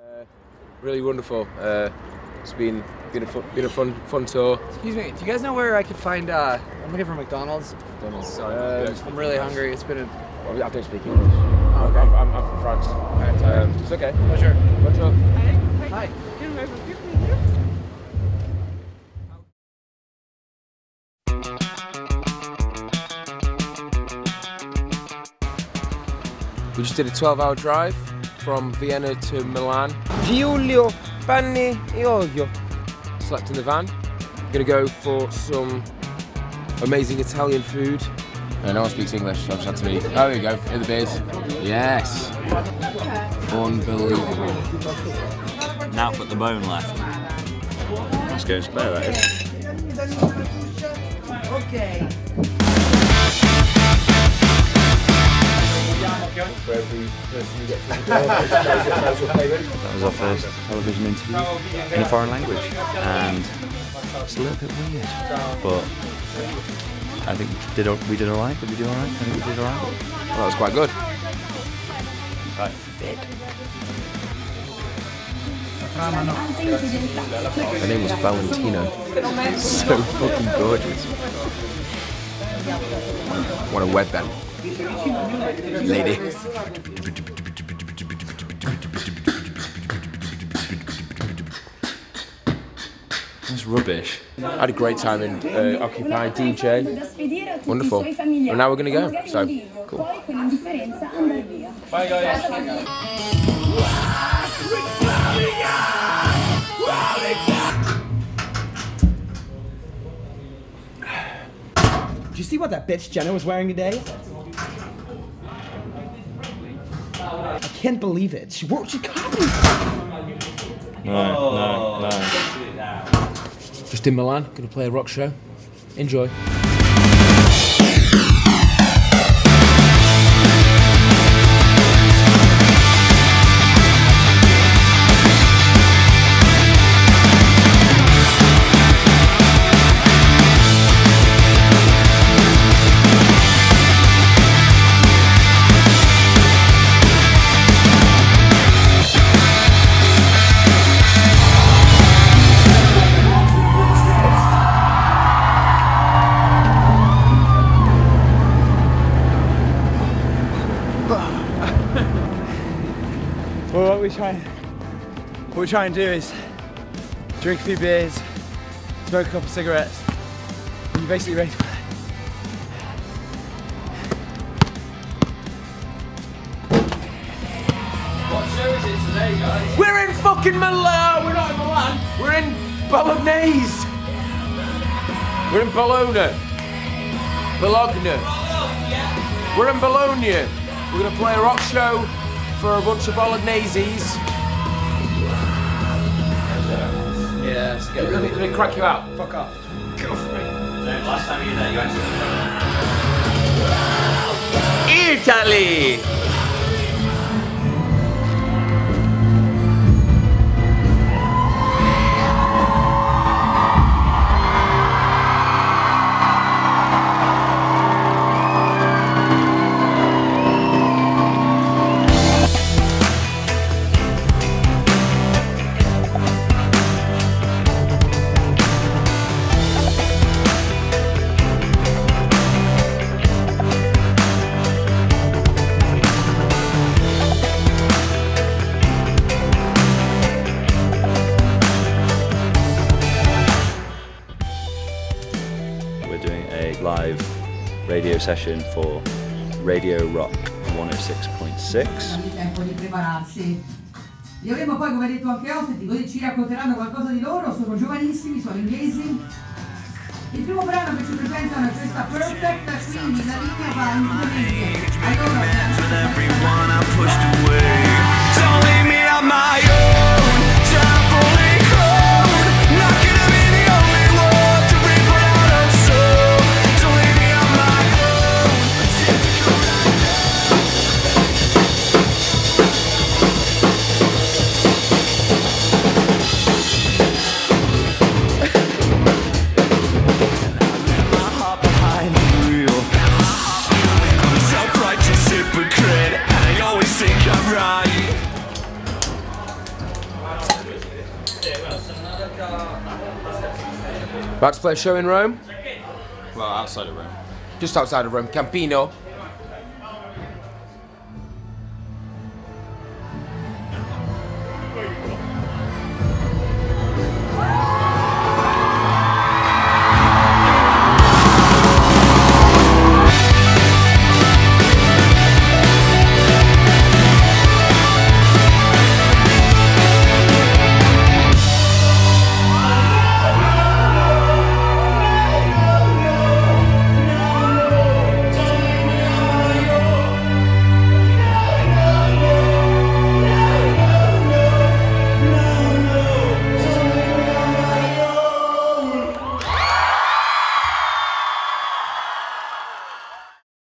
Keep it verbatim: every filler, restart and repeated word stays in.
Uh, really wonderful. Uh, it's been been a fun, been a fun fun tour. Excuse me. Do you guys know where I could find? Uh, I'm looking for McDonald's. McDonald's. Sorry, um, I'm really hungry. It's been a. Well, I don't speak English. Oh, okay. I'm, I'm, I'm from France. Right, um, it's okay. Pleasure. Bonjour. Hi. We just did a twelve hour drive from Vienna to Milan. Giulio, panni e olio. Slept in the van. Gonna go for some amazing Italian food. Uh, no one speaks English, so I've just had to be. Oh, there you go, in the beard. Yes. Unbelievable. Now put the bone left. Let's go and spare that is. Okay. For every person you get from the door, That was our first television interview in a foreign language, and it's a little bit weird, but I think we did, we did all right. Did we do all right? I think we did all right. Well, that was quite good. Right, fit. Her name was Valentina. So fucking gorgeous. Want a wed then? Lady. That's rubbish. I had a great time in uh, Occupy D J. Wonderful. And now we're gonna go. So cool. Bye guys. Did you see what that bitch Jenna was wearing today? I can't believe it. She wore, she copied. No, no, no. Just in Milan, gonna play a rock show. Enjoy. Well, what we try, what we try and do is drink a few beers, smoke a couple cigarettes, and you're basically ready to play. What show is it today, guys? We're in fucking Milan! We're not in Milan! We're in Bologna! We're in Bologna. Bologna. We're in Bologna. We're gonna play a rock show for a bunch of Bologneses. Yeah, let's get ready. Let me crack you out. Fuck off. Go for it. No, last time you were there, you actually. Italy! We're doing a live radio session for Radio Rock one oh six point six. Tempo di prepararsi. Li avremo poi, come detto, anche ospiti, così ci racconteranno qualcosa di loro. Sono giovanissimi, sono inglesi. Il primo brano che ci presentano è questa Perfect, quindi la linea va in due. Allora, About to play a show in Rome? Well, outside of Rome. Just outside of Rome. Campino.